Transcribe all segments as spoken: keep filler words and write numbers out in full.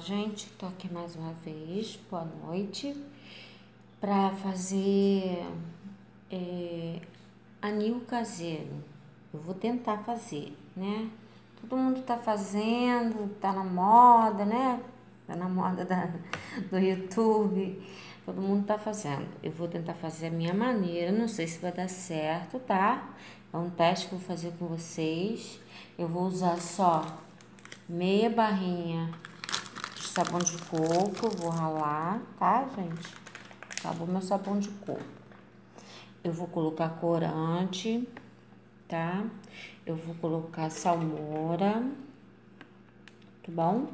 gente, tô aqui mais uma vez, boa noite, para fazer é, anil caseiro. Eu vou tentar fazer, né? Todo mundo tá fazendo, tá na moda, né? Tá na moda da, do YouTube, todo mundo tá fazendo. Eu vou tentar fazer a minha maneira, não sei se vai dar certo, tá? É um teste que eu vou fazer com vocês. Eu vou usar só meia barrinha de sabão de coco, vou ralar, tá, gente? Acabou meu sabão de coco. Eu vou colocar corante, tá? Eu vou colocar salmoura, tá bom?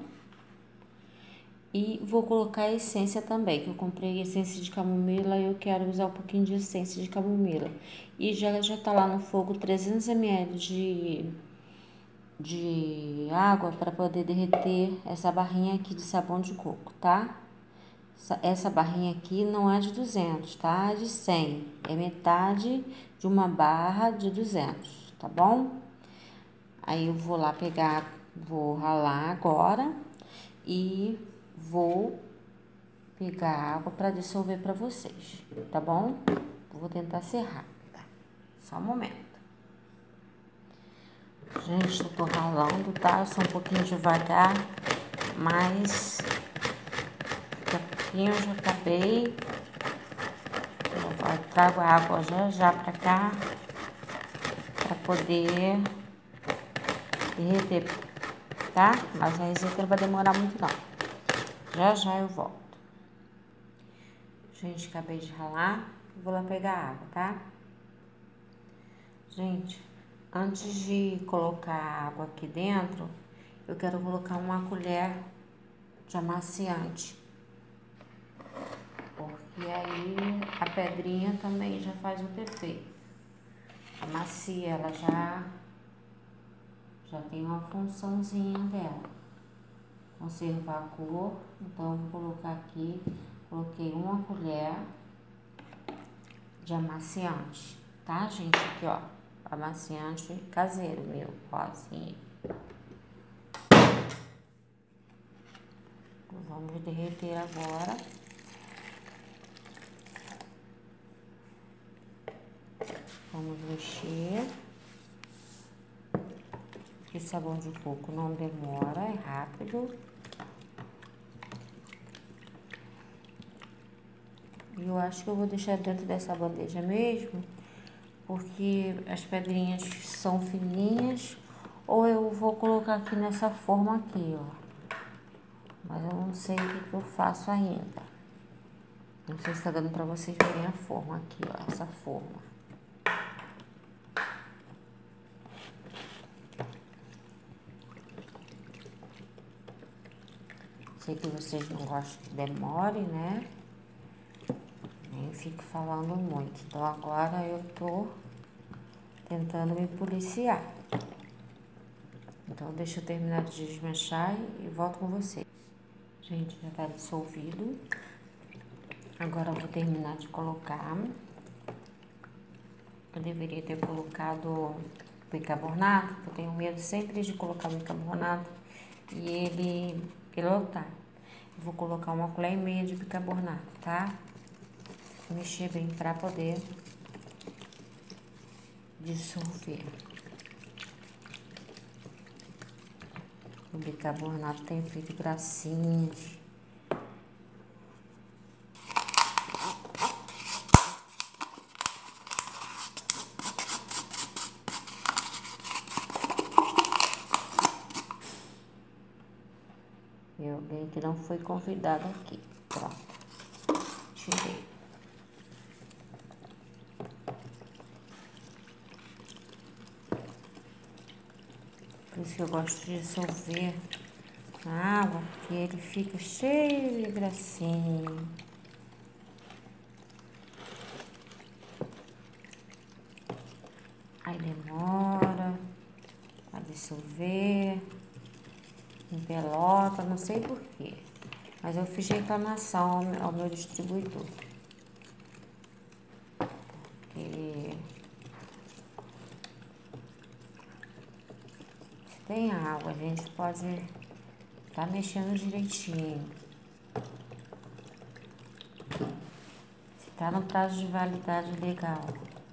E vou colocar a essência também, que eu comprei essência de camomila e eu quero usar um pouquinho de essência de camomila. E já, já tá lá no fogo trezentos mililitros de, de água para poder derreter essa barrinha aqui de sabão de coco, tá? Essa, essa barrinha aqui não é de duzentos, tá? É de cem. É metade de uma barra de duzentos, tá bom? Aí eu vou lá pegar, vou ralar agora e vou pegar água para dissolver para vocês, tá bom? Vou tentar ser rápida. Só um momento. Gente, eu tô ralando, tá? Eu sou um pouquinho devagar, mas daqui a pouquinho eu já acabei. Eu trago a água já já pra cá, pra poder derreter, tá? Mas a receita não vai demorar muito não. Já já eu volto. Gente, acabei de ralar, vou lá pegar a água, tá? Gente, antes de colocar a água aqui dentro, eu quero colocar uma colher de amaciante. Porque aí a pedrinha também já faz muito efeito. A macia, ela já, já tem uma funçãozinha dela. Conservar a cor, então eu vou colocar aqui, coloquei uma colher de amaciante, tá, gente? Aqui, ó, amaciante caseiro meu, ó, assim. Vamos derreter agora. Vamos mexer. Porque sabão de coco não demora, é rápido. E eu acho que eu vou deixar dentro dessa bandeja mesmo, porque as pedrinhas são fininhas, ou eu vou colocar aqui nessa forma aqui, ó. Mas eu não sei o que, que eu faço ainda. Não sei se tá dando pra vocês verem a forma aqui, ó, essa forma. Sei que vocês não gostam que demore, né? Nem fico falando muito. Então agora eu tô tentando me policiar. Então deixa eu terminar de desmanchar e volto com vocês. Gente, já tá dissolvido. Agora eu vou terminar de colocar. Eu deveria ter colocado bicarbonato, porque eu tenho medo sempre de colocar bicarbonato e ele pilotar. Eu vou colocar uma colher e meia de bicarbonato, tá? Mexer bem pra poder dissolver. O bicarbonato tem feito gracinhas. E alguém que não foi convidado aqui. Pronto. Tirei. Por isso que eu gosto de dissolver na água, porque ele fica cheio de gracinha. Aí demora a dissolver. Empelota, não sei porquê. Mas eu fiz reclamação ao meu distribuidor. Porque se tem água, a gente pode tá mexendo direitinho. Se tá no prazo de validade legal.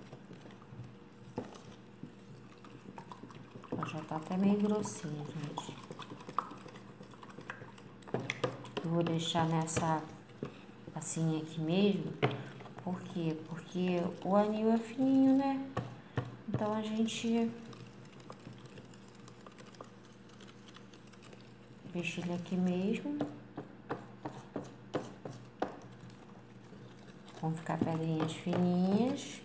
Ó, já tá até meio grossinho, gente. Eu vou deixar nessa assim aqui mesmo. Por quê? Porque o anil é fininho, né? Então a gente deixa ele aqui mesmo. Vão ficar pedrinhas fininhas.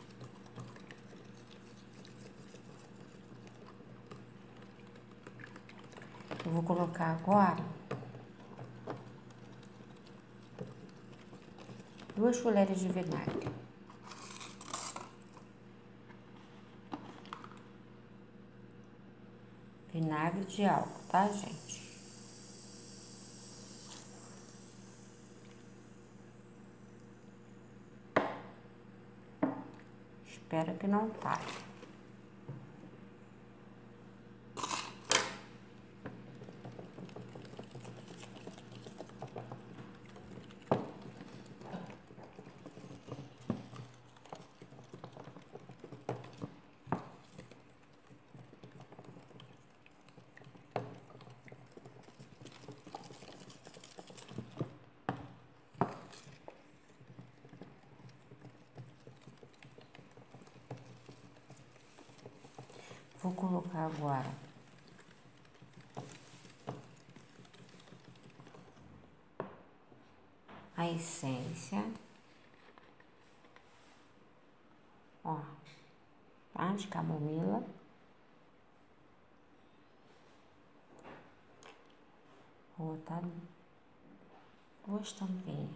Eu vou colocar agora duas colheres de vinagre. Vinagre de álcool, tá, gente? Espero que não talhe. Vou colocar agora a essência, ó, tá? De camomila. Vou botar duas tampinhas.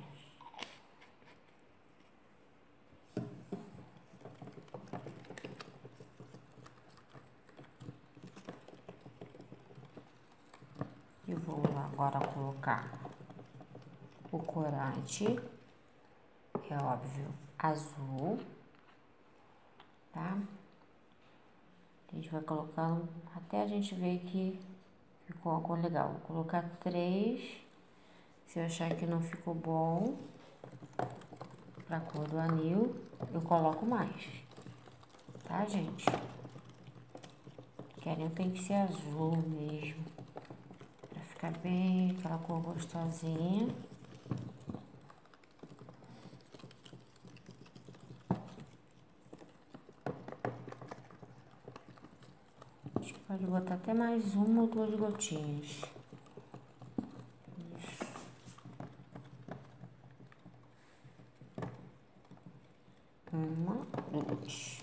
E vou agora colocar o corante, é óbvio, azul, tá? A gente vai colocando até a gente ver que ficou uma cor legal. Vou colocar três, se eu achar que não ficou bom pra cor do anil, eu coloco mais, tá, gente? Porque anil tem que ser azul mesmo, pra ficar bem aquela cor gostosinha. A gente pode botar até mais uma ou duas gotinhas. Isso. Uma, duas.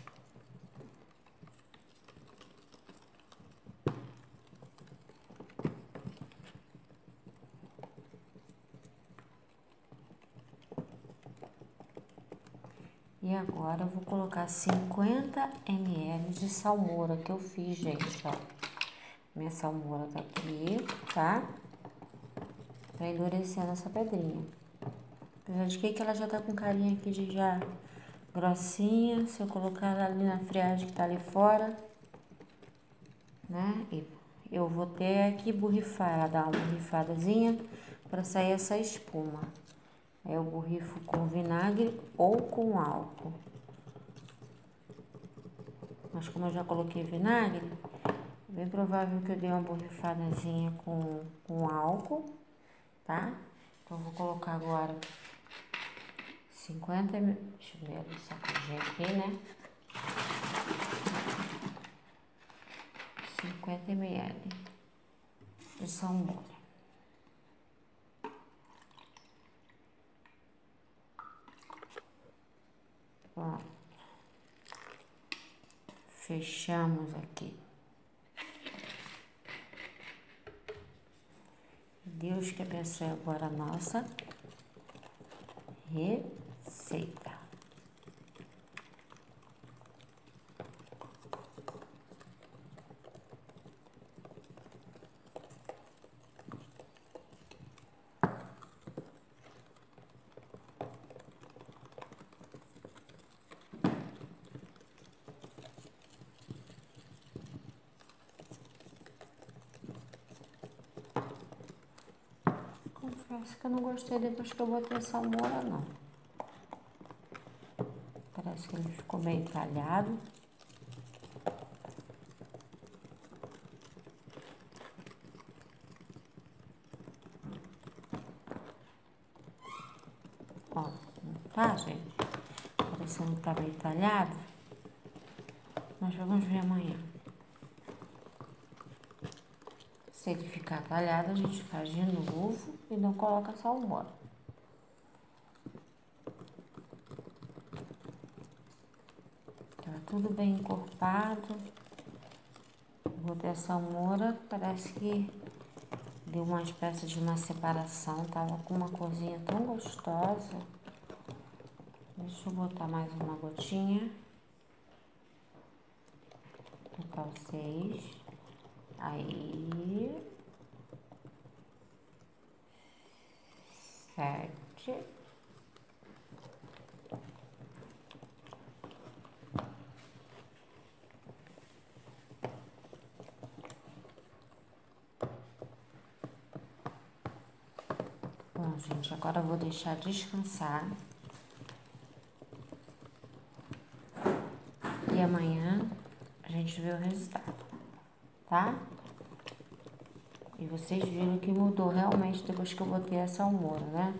E agora eu vou colocar cinquenta mililitros de salmoura que eu fiz, gente, ó. Minha salmoura tá aqui, tá? Pra endurecer essa pedrinha. Apesar de que ela já tá com carinha aqui de já grossinha. Se eu colocar ela ali na friagem que tá ali fora, né? E eu vou ter que borrifar ela, dar uma borrifadazinha pra sair essa espuma. Aí eu borrifo com vinagre ou com álcool. Mas como eu já coloquei vinagre, é bem provável que eu dê uma borrifadazinha com, com álcool, tá? Então eu vou colocar agora cinquenta mililitros. Deixa eu ver essa coisinha aqui, né? cinquenta mililitros de salmoura. Pronto. Fechamos aqui. Deus que abençoe agora a nossa receita. Parece que eu não gostei depois que eu botei a salmoura, não. Parece que ele ficou meio talhado. Ó, não tá, gente? Parecendo que tá meio talhado. Mas vamos ver amanhã. Se ele ficar talhado, a gente faz de novo e não coloca a salmoura. Tá tudo bem encorpado. Botei a salmoura, parece que deu uma espécie de uma separação. Tava com uma corzinha tão gostosa. Deixa eu botar mais uma gotinha. Botar os seis. Aí. Sete. Bom, gente, agora eu vou deixar descansar. E amanhã a gente vê o resultado, tá? E vocês viram que mudou realmente depois que eu botei a salmoura, né?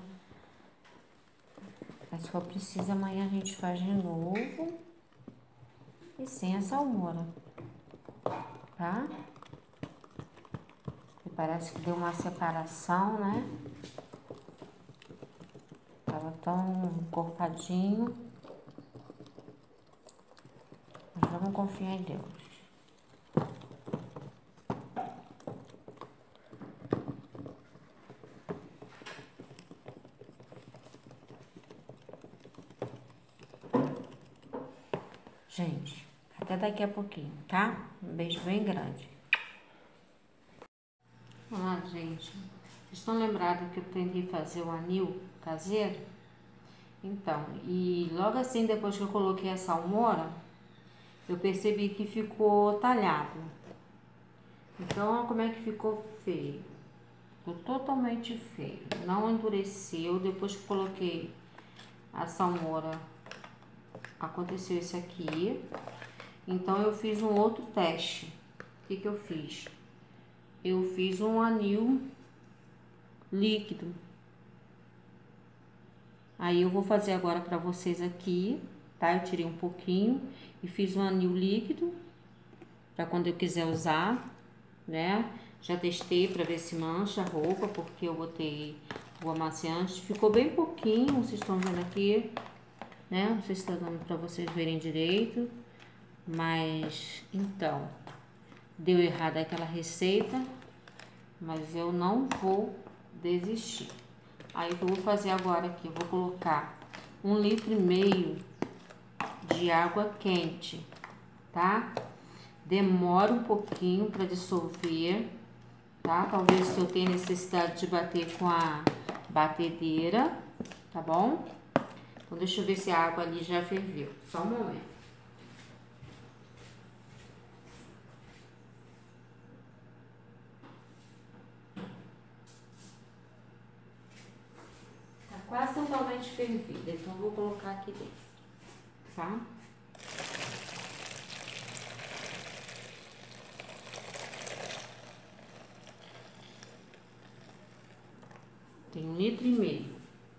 Mas se for preciso, amanhã a gente faz de novo e sem a salmoura, tá? E parece que deu uma separação, né? Tava tão encorpadinho. Mas vamos confiar em Deus. Gente, até daqui a pouquinho, tá? Um beijo bem grande. Olá, gente. Vocês estão lembrados que eu tentei fazer o anil caseiro? Então, e logo assim, depois que eu coloquei a salmoura, eu percebi que ficou talhado. Então, olha como é que ficou feio. Ficou totalmente feio. Não endureceu. Depois que coloquei a salmoura, aconteceu isso aqui. Então, eu fiz um outro teste. O que que eu fiz? Eu fiz um anil líquido. Aí, eu vou fazer agora pra vocês aqui, tá? Eu tirei um pouquinho e fiz um anil líquido pra quando eu quiser usar, né? Já testei pra ver se mancha a roupa, porque eu botei o amaciante. Ficou bem pouquinho, vocês estão vendo aqui, né? Não sei se tá dando pra vocês verem direito. Mas, então, deu errado aquela receita, mas eu não vou desistir. Aí, o que eu vou fazer agora aqui, eu vou colocar um litro e meio de água quente, tá? Demora um pouquinho para dissolver, tá? Talvez se eu tenha necessidade de bater com a batedeira, tá bom? Então, deixa eu ver se a água ali já ferveu. Só um momento. Quase totalmente fervida, então vou colocar aqui dentro, tá? Tem um litro e meio.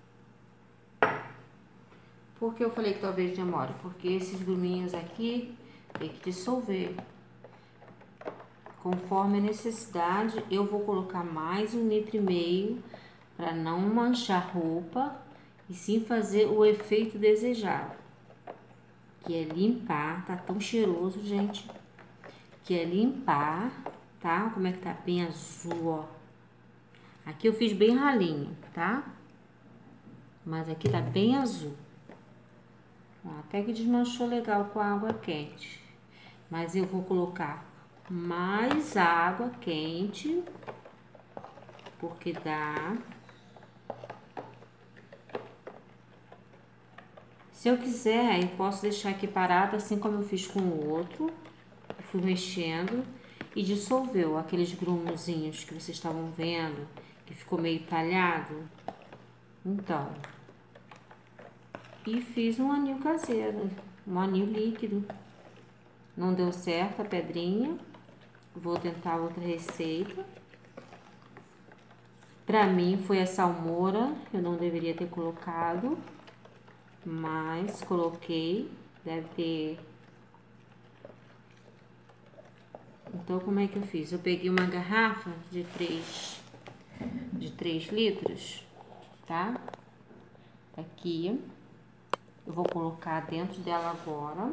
Por que eu falei que talvez demore? Porque esses gruminhos aqui tem que dissolver. Conforme a necessidade, eu vou colocar mais um litro e meio para não manchar roupa e sim fazer o efeito desejado, que é limpar. Tá tão cheiroso, gente, que é limpar, tá? Como é que tá bem azul, ó. Aqui eu fiz bem ralinho, tá? Mas aqui tá bem azul. Ó, até que desmanchou legal com a água quente. Mas eu vou colocar mais água quente, porque dá. Se eu quiser, eu posso deixar aqui parado, assim como eu fiz com o outro. Eu fui mexendo e dissolveu aqueles grumozinhos que vocês estavam vendo, que ficou meio talhado. Então, e fiz um anil caseiro, um anil líquido. Não deu certo a pedrinha, vou tentar outra receita. Pra mim foi a salmoura, eu não deveria ter colocado, mas coloquei, deve ter. Então, como é que eu fiz? Eu peguei uma garrafa de três, de três litros, tá? Aqui, eu vou colocar dentro dela agora.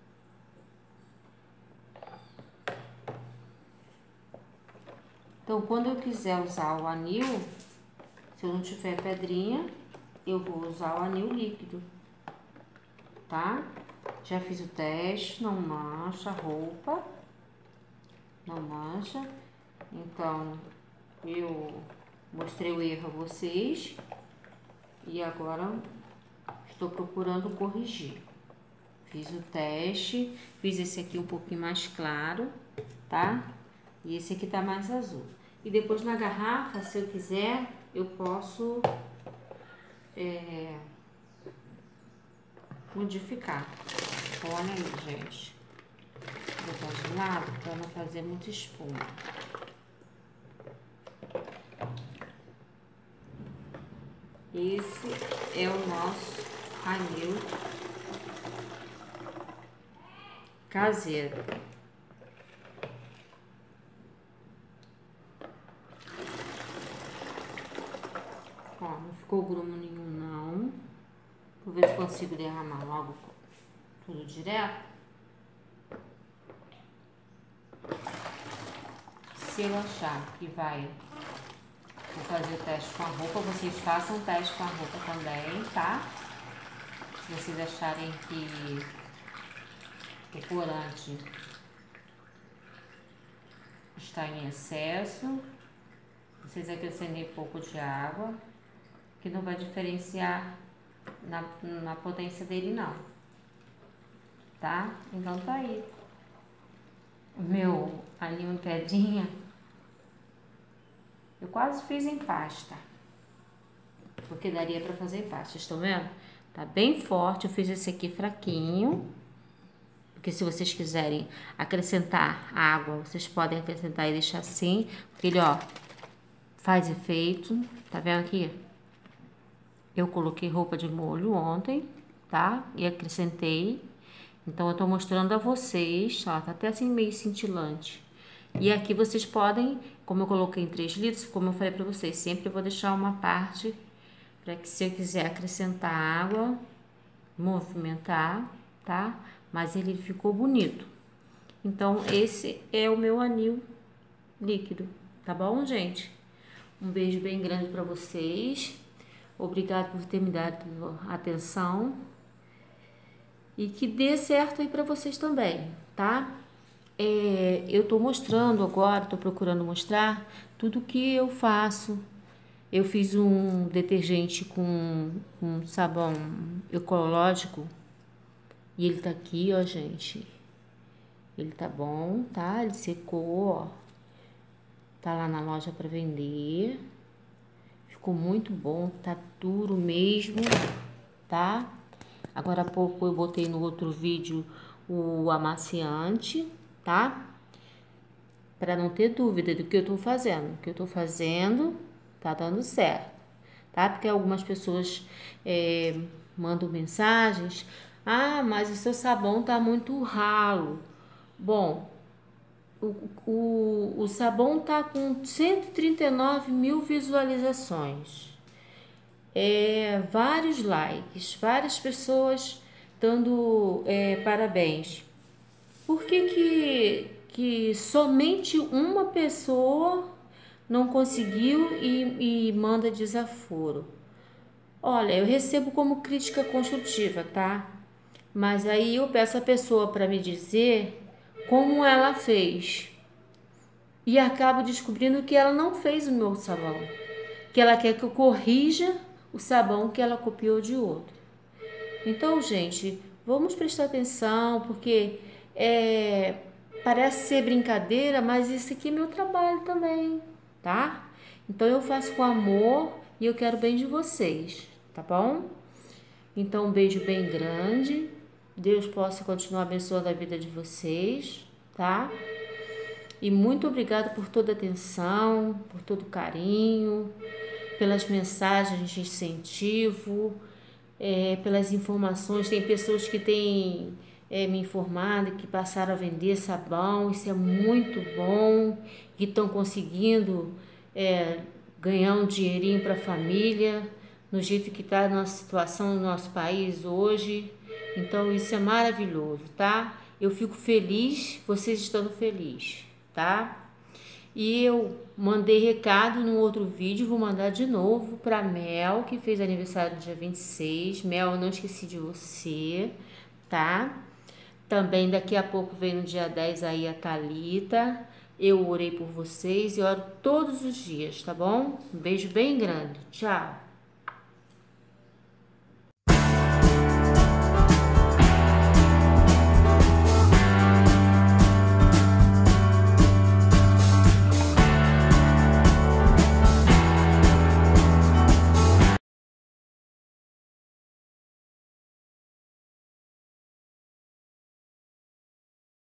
Então, quando eu quiser usar o anil, se eu não tiver pedrinha, eu vou usar o anil líquido, tá? Já fiz o teste, não mancha a roupa, não mancha. Então, eu mostrei o erro a vocês e agora estou procurando corrigir. Fiz o teste, fiz esse aqui um pouquinho mais claro, tá? E esse aqui tá mais azul. E depois na garrafa, se eu quiser, eu posso é, modificar. Olha aí, gente. Vou botar de lado para não fazer muita espuma. Esse é o nosso anil caseiro. Ó, não ficou grumo nenhum, não. Vou ver se consigo derramar logo tudo direto. Se eu achar que vai, vou fazer o teste com a roupa, vocês façam o teste com a roupa também, tá? Se vocês acharem que o corante está em excesso, vocês acrescentem um pouco de água, que não vai diferenciar na, na potência dele não, tá? Então tá aí o meu anil em pedrinha. Eu quase fiz em pasta, porque daria pra fazer em pasta, estão vendo? Tá bem forte, eu fiz esse aqui fraquinho, porque se vocês quiserem acrescentar água, vocês podem acrescentar e deixar assim, porque ele, ó, faz efeito, tá vendo aqui? Eu coloquei roupa de molho ontem, tá? E acrescentei. Então, eu tô mostrando a vocês, ó, tá até assim meio cintilante. E aqui vocês podem, como eu coloquei em três litros, como eu falei pra vocês, sempre eu vou deixar uma parte para que se eu quiser acrescentar água, movimentar, tá? Mas ele ficou bonito. Então, esse é o meu anil líquido, tá bom, gente? Um beijo bem grande para vocês. Obrigado por ter me dado atenção. E que dê certo aí para vocês também, tá? É, eu tô mostrando agora, tô procurando mostrar tudo que eu faço. Eu fiz um detergente com um sabão ecológico. E ele tá aqui, ó, gente. Ele tá bom, tá? Ele secou, ó. Tá lá na loja para vender. Ficou muito bom, tá duro mesmo, tá? Agora há pouco eu botei no outro vídeo o amaciante, tá? Para não ter dúvida do que eu tô fazendo. O que eu tô fazendo tá dando certo, tá? Porque algumas pessoas é, mandam mensagens. Ah, mas o seu sabão tá muito ralo. Bom, o, o, o sabão tá com cento e trinta e nove mil visualizações. É, vários likes, várias pessoas dando é, parabéns. Por que, que, que somente uma pessoa não conseguiu e, e manda desaforo? Olha, eu recebo como crítica construtiva, tá? Mas aí eu peço a pessoa para me dizer como ela fez. E acabo descobrindo que ela não fez o meu sabão. Que ela quer que eu corrija o sabão que ela copiou de outro. Então, gente, vamos prestar atenção, porque é, parece ser brincadeira, mas isso aqui é meu trabalho também, tá? Então eu faço com amor e eu quero o bem de vocês, tá bom? Então um beijo bem grande. Deus possa continuar abençoando a vida de vocês, tá? E muito obrigada por toda a atenção, por todo o carinho, pelas mensagens de incentivo, é, pelas informações. Tem pessoas que têm é, me informado que passaram a vender sabão, isso é muito bom, que estão conseguindo é, ganhar um dinheirinho para a família, no jeito que está a nossa situação no nosso país hoje. Então isso é maravilhoso, tá? Eu fico feliz, vocês estando felizes, tá? E eu mandei recado no outro vídeo, vou mandar de novo para Mel, que fez aniversário no dia vinte e seis. Mel, eu não esqueci de você, tá? Também daqui a pouco vem no dia dez aí a Thalita. Eu orei por vocês e oro todos os dias, tá bom? Um beijo bem grande. Tchau.